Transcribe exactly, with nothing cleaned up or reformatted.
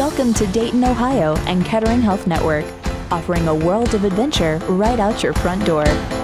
Welcome to Dayton, Ohio and Kettering Health Network, offering a world of adventure right out your front door.